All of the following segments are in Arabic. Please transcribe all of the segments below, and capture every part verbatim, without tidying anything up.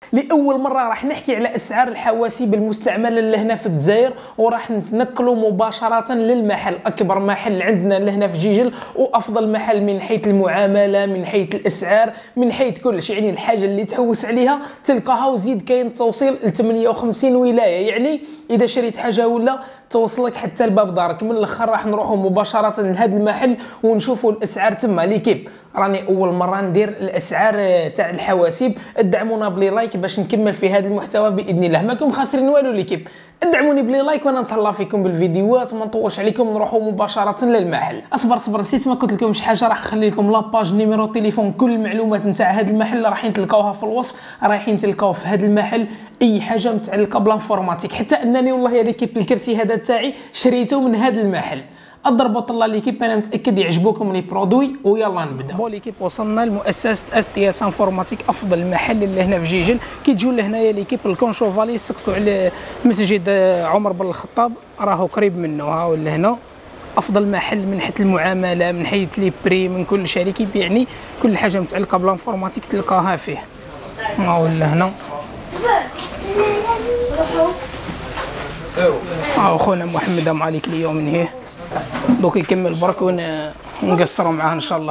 لاول مره راح نحكي على اسعار الحواسيب المستعمله لهنا في الجزائر، وراح نتنقلوا مباشره للمحل، اكبر محل عندنا لهنا في جيجل وافضل محل من حيث المعامله، من حيث الاسعار، من حيث كل شيء. يعني الحاجه اللي تحوس عليها تلقاها، وزيد كاين توصيل ل ثمانية وخمسين ولايه. يعني اذا شريت حاجه ولا توصلك حتى لباب دارك. من الاخر راح نروحوا مباشره لهذا المحل ونشوفوا الاسعار تما. ليكيب راني اول مره ندير الاسعار تاع الحواسيب، ادعمونا بلي لايك باش نكمل في هذا المحتوى باذن الله. ماكم خاسرين والو ليكيب، ادعموني بلي لايك وانا نتهلا فيكم بالفيديوهات. ما نطولش عليكم، نروحوا مباشره للمحل. اصبر صبر نسيت ما قلت لكم شي حاجه، راح نخلي لكم لاباج نيميرو تليفون، كل المعلومات نتاع هذا المحل رايحين تلقاوها في الوصف. رايحين تلقاو في هذا المحل اي حاجه متعلقه بالانفورماتيك، حتى انني والله يا ليكيب الكرسي هذا تاعي شريته من هذا المحل. اضربوا طلا ليكيب، انا متاكد يعجبوكم لي برودوي. ويلا نبداو. ليكيب وصلنا لمؤسسه اس تي اس انفورماتيك، افضل محل اللي هنا في جيجل. كي تجوا لهنايا ليكيب الكونشوفالي سقسوا على مسجد عمر بن الخطاب، راهو قريب منه. ها هو لهنا افضل محل من حيث المعامله، من حيث لي بري، من كل شيء. ليكيب يعني كل حاجه متعلقه بالانفورماتيك تلقاها فيه. ها هو لهنا ها خونا محمد مع ليك اليوم من هيه دوك يكمل برك ونقصروا معاه ان شاء الله.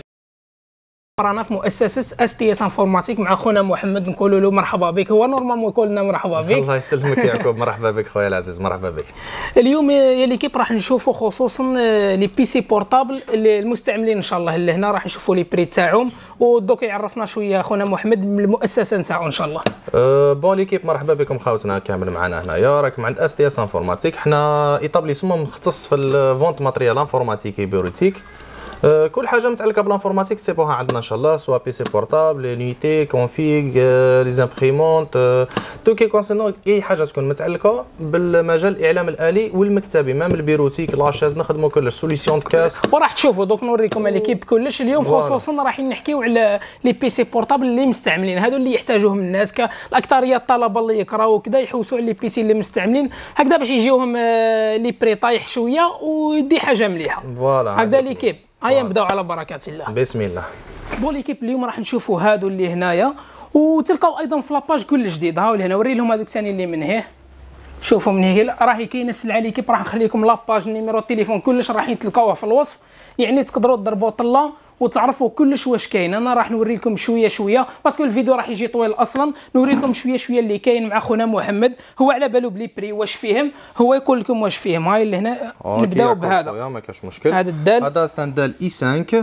رانا في مؤسسه اس تي اس انفورماتيك مع خونا محمد، نقولوا له مرحبا بك. هو نورمالمون يقول لنا مرحبا بك. الله يسلمك يعقوب، مرحبا بك خويا العزيز، مرحبا بك. اليوم يا ليكيب راح نشوفوا خصوصا لي بيسي بورطابل المستعملين ان شاء الله. لهنا راح نشوفوا لي بري تاعهم، ودوك يعرفنا شويه خونا محمد من المؤسسه نتاعو ان شاء الله. أه بون ليكيب مرحبا بكم خاوتنا كامل معنا هنايا. راكم عند اس تي اس انفورماتيك، حنا ايطابليسمون مختص في الفونت ماتريال انفورماتيكي بيروتيك. أه كل حاجه متعلقه بالانفورماتيك تسيبوها عندنا ان شاء الله، سواء بي سي بورتابل، نيتي، كونفيغ، أه لي زامبريمونت، أه تو كي كونسيرنون اي حاجه تكون متعلقه بالمجال الاعلام الالي والمكتبي، مام البيروتيك لاشاز نخدموا كلش سوليسيون كاس. وراح تشوفوا دوك نوريكم ليكيب كلش اليوم. خصوصا راح نحكيو على لي بي سي بورتابل اللي مستعملين، هادو اللي يحتاجوهم الناس، كالاكثريه الطلبه اللي يقراو وكذا يحوسوا على لي بي سي اللي مستعملين هكذا باش يجيوهم أه لي بري طايح شويه ويدي حاجه مليحه. فوالا هكذا ليكيب. هيا نبداو على بركات الله. بسم الله. بون ليكيب اليوم راح نشوفوا هادو اللي هنايا، وتلقاو ايضا في لاباج كل جديد. هاو لهنا وري لهم هذوك ثاني اللي من هيه، شوفوا من هيه راهي كاينه السلعه ليكيب. راح نخلي لكم لاباج نيميرو التليفون كلش راح تلقاوها في الوصف. يعني تقدروا تضربوا طله وتعرفوا كلش واش كاين. انا راح نوري لكم شويه شويه باسكو الفيديو راح يجي طويل اصلا. نوري لكم شويه شويه اللي كاين مع خونا محمد، هو على بالو بلي بري واش فيهم، هو يقول لكم واش فيهم. هاي اللي هنا نبداو بهذا. ما كاش مشكل. هذا الدال، هذا ستان دال اي خمسة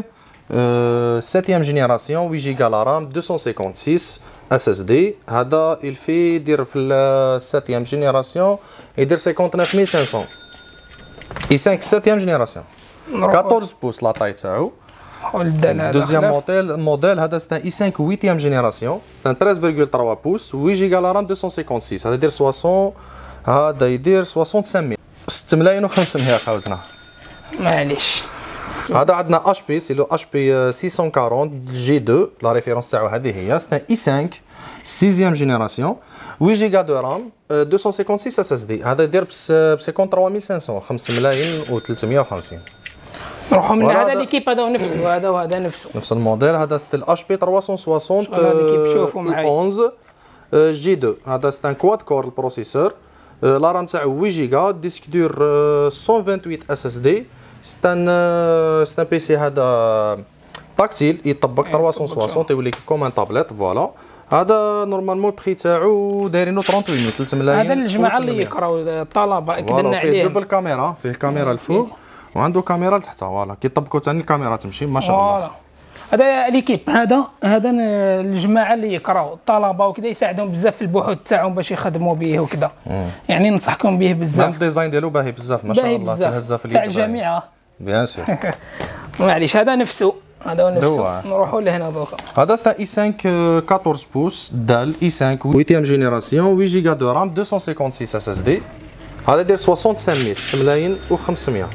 سبعة جينيراسيون ثمانية جيجا لا رام مئتين وستة وخمسين اس اس دي. هذا يلفي يدير في سبعة جينيراسيون يدير تسعة وخمسين خمسمية. اي خمسة سبعة جينيراسيون أربعطاش بوس لا طاي تاعو. دوزيام موديل موديل هذا ستان اي خمسة ثمانية جينيراسيون، ستان ثلاثة فاصلة ثلاثة بوس ثمانية جيجا لا رام مئتين وستة وخمسين. هذا يدير مية، هذا يدير خمسمية، ستة ملايين وخمسمية خاوتنا. معليش. هذا عندنا اش بي سي لو اش بي ستمية وأربعين جي اثنين، لا ريفيرونس تاعو هذه هي. ستان اي خمسة ستة جينيراسيون ثمانية جيجا دو رام مئتين وستة وخمسين اس اس دي. هذا يدير ب ثلاثة وخمسين ألف وخمسمية، خمسة ملايين وثلاثمية وخمسين. نروحوا من هذا ليكيب، هذا نفسه، هذا وهذا نفسه نفس الموديل. هذا ستيل اش بي ثلاثمية وستين احداش جي اثنين. هذا ستان كواد كور البروسيسور، لا رام تاعو ثمانية جيجا، ديسك دور مئة وثمانية وعشرين اس اس دي. ستان ستان بي سي هذا تاكتيل يطبق ثلاثمية وستين يولي كوم ان تابلت. فوالا هذا نورمالمون البخي تاعو دايرينو ثمانية وثلاثين ثلاثة ملايين. هذا الجماعه اللي يقراو الطلبه كدنا عليه. فيه دبل كاميرا، فيه الكاميرا الفوق وعنده كاميرا لتحت. فوالا كي طبقوا ثاني الكاميرا تمشي ما شاء الله. فوالا هذا ليكيب، هذا هذا الجماعه اللي يقراو الطلبه وكذا يساعدهم بزاف في البحوث تاعهم باش يخدموا به وكذا. يعني ننصحكم به بزاف. الديزاين ديالو باهي بزاف ما شاء الله، تهزه في اليد تاع الجامعه. بيان سور. معليش هذا نفسه، هذا نفسه. نروحوا لهنا دوكا. هذا ستان اي خمسة أربعطاش بوس دال اي خمسة ثمانية جينيراسيون ثمانية جيجا دو رام مئتين وستة وخمسين اس اس دي. هذا يدير خمسمية، ستة ملايين وخمسمية.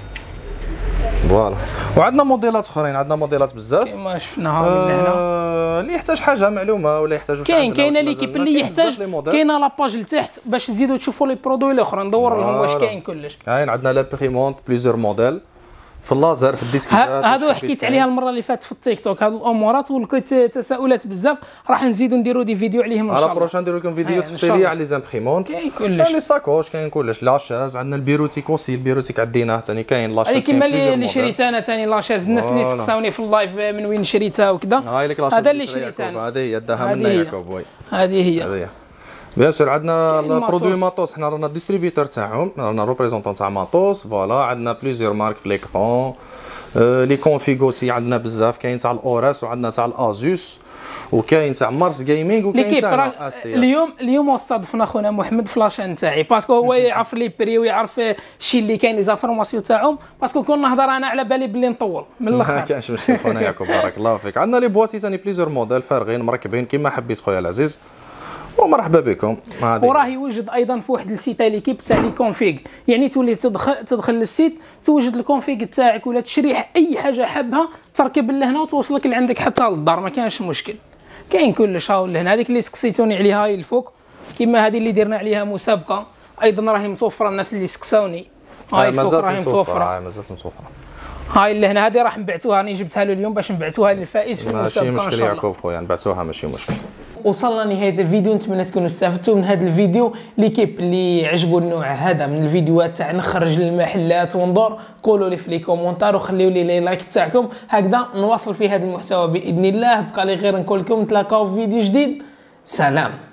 فوالا. وعندنا موديلات اخرين، عندنا موديلات بزاف كيما شفناها من هنا. آه اللي يحتاج حاجه معلومه ولا يحتاج واش كاين كاينه ليكيب اللي يحتاج، كاينه لاباج لتحت باش تزيدوا تشوفوا لي برودوي الاخرين، ندور لهم واش كاين كلش. كاين عندنا لامبريمونت بليزيور موديل في اللازر في الديسكيتات. هادو حكيت عليها المره اللي فاتت في التيك توك، هاد الامورات ولقيت تساؤلات بزاف، راح نزيدو نديرو دي فيديو عليهم ان شاء الله. على بروشان نديرو لكم فيديو تفصيليه على لي زامبريمونت، كاين كلش، لي ساكوش كاين كلش، لاشاز عندنا البيروتيك اوسي، البيروتيك عديناه ثاني كاين لاشاز كيما اللي شريتها انا ثاني لاشاز، الناس اللي سقساوني في اللايف من وين شريتها وكذا، هذا اللي شريتها انا، هذه هي داها منا يعقوب، وي هذه هي هذه هي بيان سور. عندنا البرودوي ماتوس، حنا رانا ديستريبيوتور تاعهم، رانا ريبريزونطون تاع ماتوس، فوالا عندنا بليزيور مارك في ليكرون. أه لي كونفيغ اوسي عندنا بزاف، كاين تاع الاوراس وعندنا تاع الازوس وكاين تاع مارس جيمنج وكاين تاع اس تي اس. اليوم اليوم استضفنا خونا محمد في لاشين تاعي، باسكو هو يعرف لي بري ويعرف الشيء اللي كاين لي زانفورماسيون تاعهم، باسكو كون نهضر انا على بالي بلي نطول من الاخر. ما كاينش مشكل خونا يعقوب، بارك الله فيك. عندنا لي بواتي ثاني بليزيور موديل فارغين مركبين كيما حبيت خويا العزيز، ومرحبا بكم. وراه يوجد ايضا في واحد السيت تاع ليكيب تاع لي كونفيغ، يعني تولي تدخل تدخل للسيت توجد الكونفيغ تاعك ولا تشري اي حاجه حابها تركب لهنا وتوصلك لعندك حتى للدار، ما كانش مشكل، كاين كلش. هاو لهنا هذيك اللي سقسيتوني عليها هاي الفوق، كيما هذه اللي درنا عليها مسابقه ايضا راهي متوفره، الناس اللي سقساوني هاي الفوق راهي متوفره، مازالت متوفره. هاي اللي هنا هذه راح نبعثوها، راني جبتها له اليوم باش نبعثوها للفائز في المسابقه. ماشي مشكل يعقوب خويا، نبعثوها ماشي مشكل. وصلنا لنهايه الفيديو، نتمنى تكونوا استفدتوا من هذا الفيديو. ليكيب اللي عجبوا النوع هذا من الفيديوهات تاع نخرج للمحلات وندور، قولوا لي في لي كومونتار وخليوا لي لي لايك تاعكم، هكذا نواصل في هذا المحتوى باذن الله. بقى لي غير نقول لكم نتلاقاو في فيديو جديد، سلام.